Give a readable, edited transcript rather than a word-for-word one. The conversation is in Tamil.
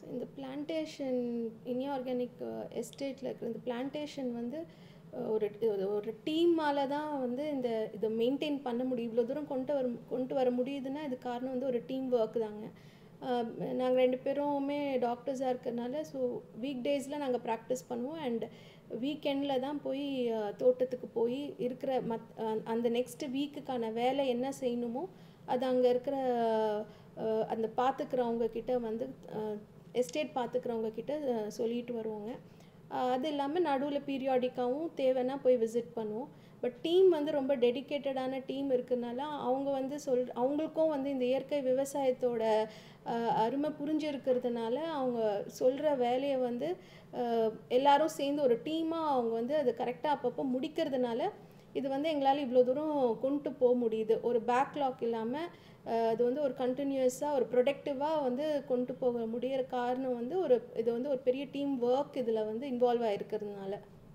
இந்த பிளான்டேஷன் இன்ஆர்கானிக் எஸ்டேட்டில் இருக்கிற இந்த பிளான்டேஷன் வந்து ஒரு ஒரு டீமால தான் வந்து இதை மெயின்டைன் பண்ண முடியும். இவ்வளோ தூரம் கொண்டு வர முடியுதுன்னா இது காரணம் வந்து ஒரு டீம் ஒர்க் தாங்க. நாங்கள் 2 பேருமே டாக்டர்ஸாக இருக்கிறதுனால ஸோ வீக் டேஸில் நாங்கள் ப்ராக்டிஸ் பண்ணுவோம் அண்ட் வீக்கெண்டில் தான் போய் தோட்டத்துக்கு போய் இருக்கிற அந்த நெக்ஸ்ட் வீக்குக்கான வேலை என்ன செய்யணுமோ அது அங்கே இருக்கிற அந்த பார்த்துக்கிறவங்க கிட்ட வந்து எஸ்டேட் பார்த்துக்கிறவங்க கிட்ட சொல்லிட்டு வருவாங்க. அது இல்லாமல் நடுவில் பீரியாடிக்காகவும் தேவைன்னா போய் விசிட் பண்ணுவோம். பட் டீம் வந்து ரொம்ப டெடிக்கேட்டடான டீம் இருக்கிறதுனால அவங்க வந்து அவங்களுக்கும் வந்து இந்த இயற்கை விவசாயத்தோட அருமை புரிஞ்சிருக்கிறதுனால அவங்க சொல்கிற வேலையை வந்து எல்லாரும் சேர்ந்து ஒரு டீமாக அவங்க வந்து அது கரெக்டாக அப்பப்போ முடிக்கிறதுனால இது வந்து எங்களால் இவ்வளோ தூரம் கொண்டு போக முடியுது. ஒரு பேக்லாக் இல்லாமல் அது வந்து ஒரு கண்டினியூஸாக ஒரு ப்ரொடக்டிவாக வந்து கொண்டு போக முடிகிற காரணம் வந்து இது வந்து ஒரு பெரிய டீம் ஒர்க் இதில் வந்து இன்வால்வ் ஆகிருக்கிறதுனால.